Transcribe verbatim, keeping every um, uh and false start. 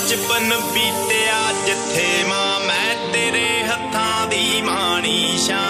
बचपन बीत्या जिथे मां मैं तेरे हत्थां दी माणी शां